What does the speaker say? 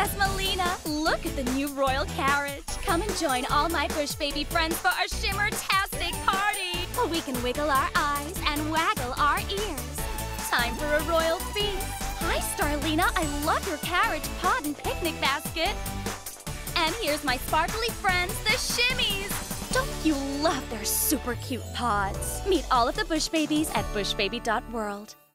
Princess Melina. Look at the new royal carriage. Come and join all my Bush Baby friends for our Shimmer-tastic party. We can wiggle our eyes and waggle our ears. Time for a royal feast. Hi, Starlena. I love your carriage, pod, and picnic basket. And here's my sparkly friends, the Shimmies. Don't you love their super cute pods? Meet all of the Bush Babies at bushbaby.world.